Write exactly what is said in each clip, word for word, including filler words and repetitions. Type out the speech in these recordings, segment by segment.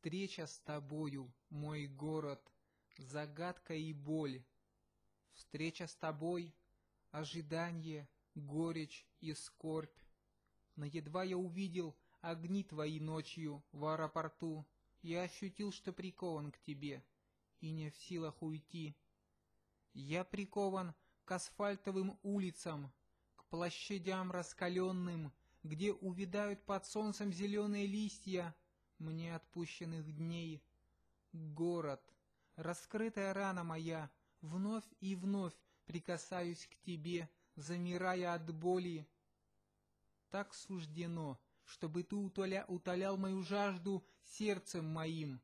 Встреча с тобою, мой город, загадка и боль. Встреча с тобой, ожидание, горечь и скорбь. Но едва я увидел огни твои ночью в аэропорту, я ощутил, что прикован к тебе и не в силах уйти. Я прикован к асфальтовым улицам, к площадям раскаленным, где увядают под солнцем зеленые листья мне отпущенных дней. Город, раскрытая рана моя, вновь и вновь прикасаюсь к тебе, замирая от боли. Так суждено, чтобы ты утоля, утолял мою жажду сердцем моим,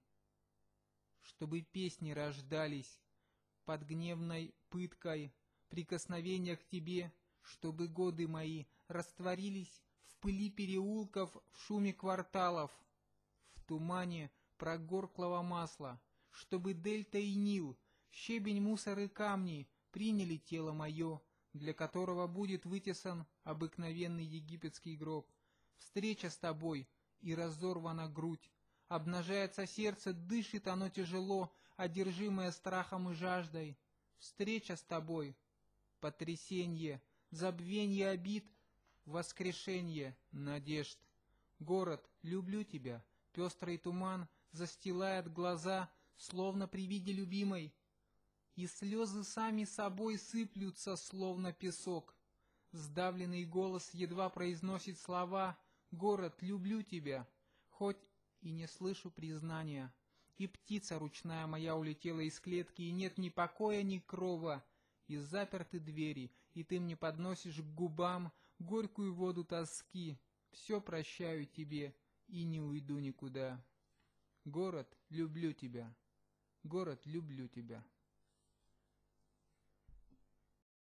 чтобы песни рождались под гневной пыткой прикосновения к тебе, чтобы годы мои растворились в пыли переулков, в шуме кварталов, в тумане прогорклого масла, чтобы дельта и Нил, щебень, мусор и камни приняли тело мое, для которого будет вытесан обыкновенный египетский гроб. Встреча с тобой, и разорвана грудь, обнажается сердце, дышит оно тяжело, одержимое страхом и жаждой. Встреча с тобой, потрясенье, забвенье обид, воскрешение надежд. Город, люблю тебя, пестрый туман застилает глаза, словно при виде любимой, и слезы сами собой сыплются, словно песок. Сдавленный голос едва произносит слова «Город, люблю тебя», хоть и не слышу признания. И птица ручная моя улетела из клетки, и нет ни покоя, ни крова, и заперты двери, и ты мне подносишь к губам горькую воду тоски. Все прощаю тебе и не уйду никуда. Город, люблю тебя. Город, люблю тебя.